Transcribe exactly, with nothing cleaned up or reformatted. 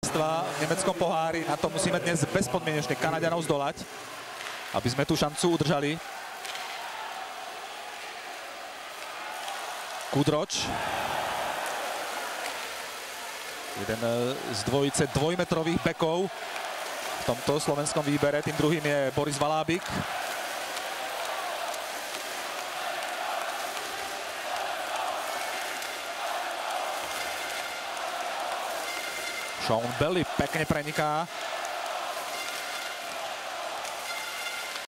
víťazstva v nemeckom pohári. Na to musíme dnes bezpodmienečne Kanaďanov zdolať, aby sme tú šancu udržali. Kudroč. Jeden z dvojice dvojmetrových bekov v tomto slovenskom výbere. Tým druhým je Boris Valábik. Sean Belly pekne preniká